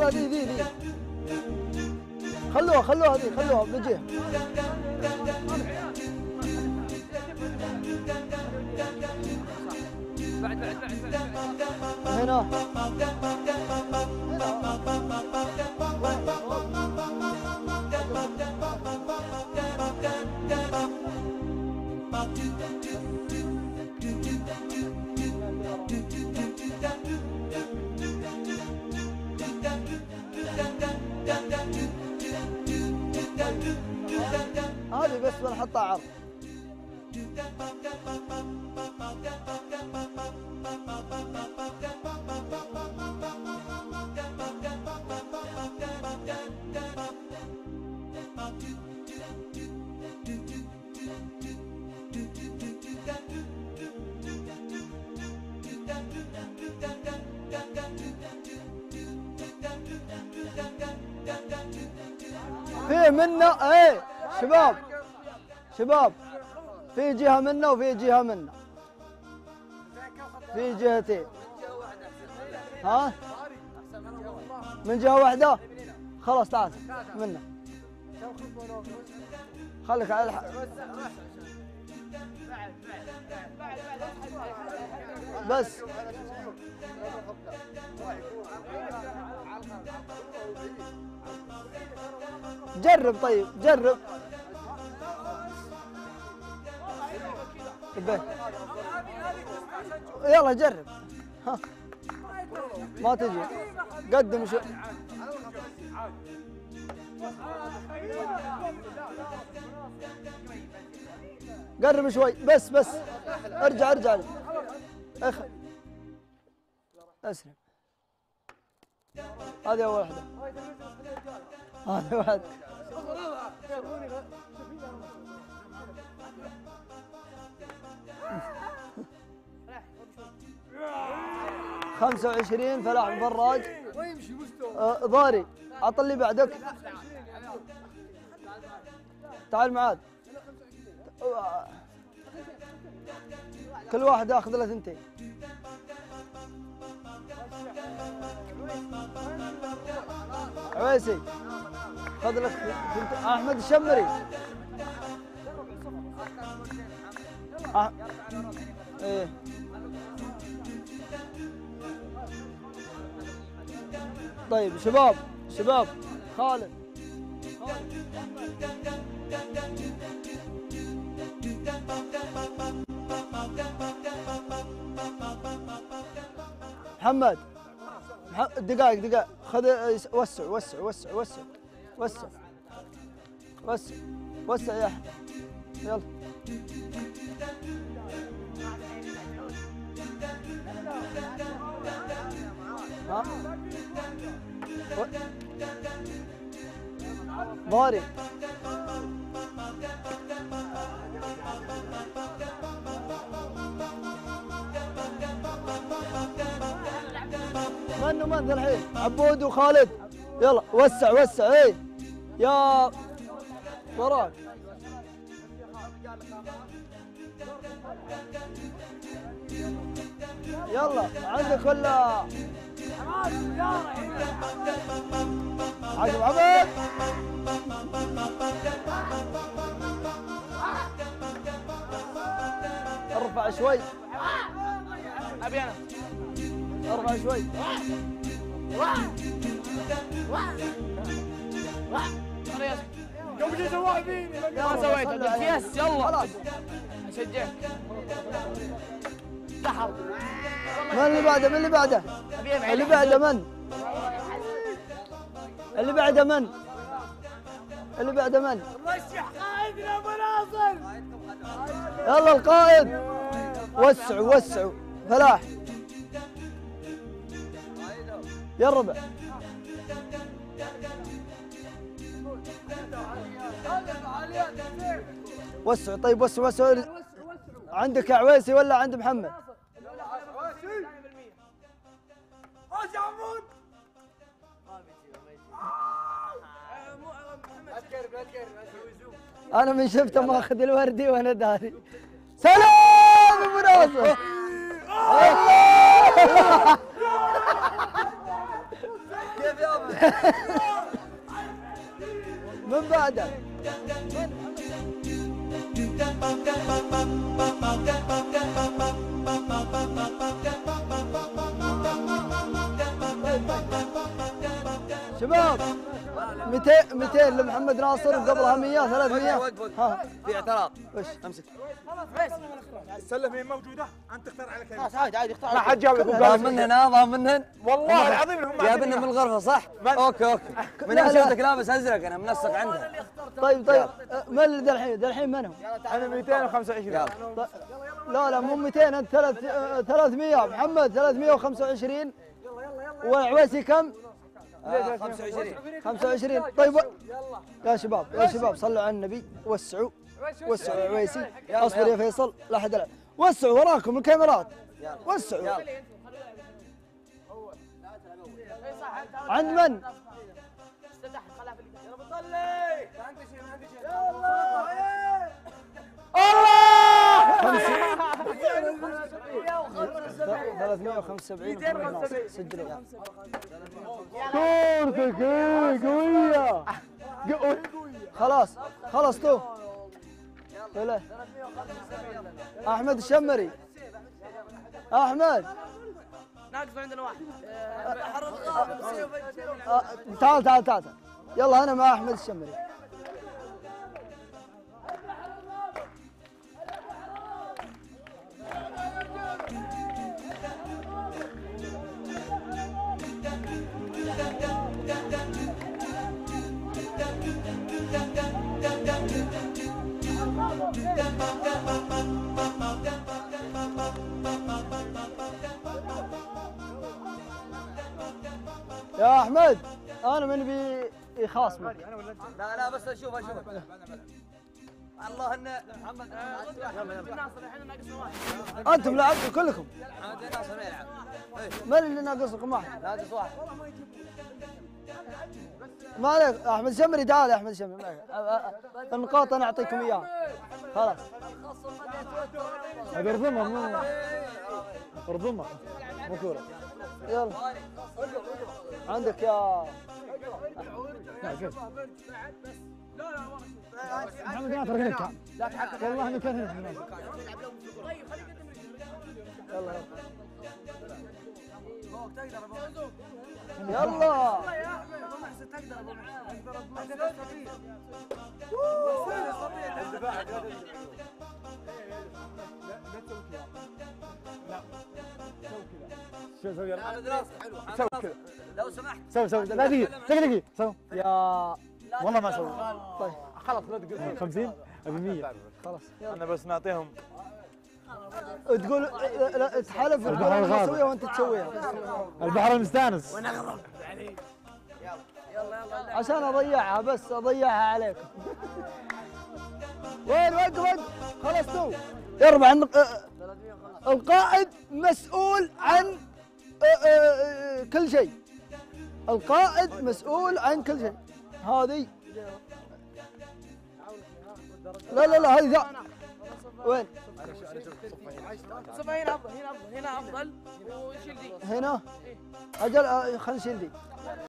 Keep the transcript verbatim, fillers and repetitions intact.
يلا ذي ذي ذي خلوها خلوها ذي خلوها بجيه. بعد بعد بعد بعد هنا هذه بس بنحطها عرض. في منا ايه شباب شباب في جهة منا وفي جهة منا في جهتين. ها من جهة واحدة خلاص تعال منا خليك على الحق بس جرب طيب جرب يلا جرب. ها ما تجي قدم شو قرب شوي بس بس ارجع ارجع لي اخ اسلم. هذه اول واحدة هذه واحدة خمسة وعشرين فلاح مفراج آه ضاري. عط اللي بعدك تعال معاذ كل واحد ياخذ له ثنتين. عويسي خذ لك ثنتين. احمد الشمري أح... ايه طيب شباب شباب خالد محمد دقائق دقائق خذ وسع وسع وسع وسع وسع وسع وسع يا احمد يلا. ها و... ضاري من ومن ذا الحين عبود وخالد يلا وسع وسع ايه يا وراك يلا عندك ولا عاقب عبد ارفع شوي ابي انا ارفع شوي قبل سواه فيني ما سويته قلت يس يلا خلاص اشجعك دحر. من اللي بعده من اللي بعده اللي بعده من اللي بعده من اللي بعده من رشح قائدنا ابو ناصر. يلا القائد وسعوا وسعوا فلاح يا الربع وسعوا طيب وسعوا وسعوا. عندك يا عويسي ولا عند محمد؟ انا من شفته ماخذ الوردي وانا داري. سلام ابو ناصر. كيف يابا؟ من بعده شباب مئتين مئتين لمحمد ناصر وقبلها مئة ثلاثمئة. ها في اعتراض. وش؟ امسك. السله هي موجوده انت تختار على كلمه. خلاص عادي عادي اختار. ما حد جاوب. ضام منهن ها ضام منهن. والله العظيم انهم جايبنا من الغرفه صح؟ اوكي اوكي. من يوم شفتك لابس ازرق انا منسق عندها. طيب طيب من اللي ذا الحين؟ ذا الحين من هو؟ انا مئتين وخمسة وعشرين. يلا. لا لا مو مئتين انت ثلاث ثلاثمئة. محمد ثلاثمئة وخمسة وعشرين. والعويسي كم؟ آه خمسة وعشرين. خمسة وعشرين. طيب يا شباب يا شباب صلوا على النبي. وسعوا وسعوا يا عويسي. اصبر يا فيصل لا احد يلعب. وسعوا وراكم الكاميرات. وسعوا. عند من؟ ثلاثمئة وخمسة وسبعين. سجلوا. كورتك قوية. خلاص خلاص تو. ولا احمد الشمري. احمد ناقص عندنا واحد. آه، تعال تعال تعال يلا انا مع احمد الشمري. يا احمد انا من بي يخاصمك. لا لا بس اشوف اشوف. الله ان محمد ناصر احنا ناقصنا واحد. انتم لعبتوا كلكم. محمد ناصر ما يلعب. من اللي ناقصكم واحد؟ ناقص واحد. ما عليك احمد الشمري. تعال يا احمد الشمري ما عليك. أ- أ- النقاط انا اعطيكم اياها خلاص. هذا رضمه مو رضمه مو كوره. يلا عندك يا محمد ناصر هيك. والله انه كان هيك. يلا يلا شو سوي يلا. محمد ناصر حلو. سوي كذا. لو سمحت. سوي سوي لا دقيقة دقيقة دقيقة سوي. يا والله ما سوي. طيب خلاص لا تقول خمسين ابي مية. خلاص انا بس نعطيهم. تقول لا تحالف البحر الغابة. تسويها وانت تسويها البحر المستانس. عشان اضيعها بس اضيعها عليكم. وين وقف وقف خلاص تو. اربع النق- آه، القائد مسؤول عن آه، آه، كل شيء. القائد مسؤول عن كل شيء. هذه لا لا لا هذه ذا وين؟ صف هنا افضل هنا افضل هنا افضل وشيل دي. هنا اجل آه، خلينا نشيل دي.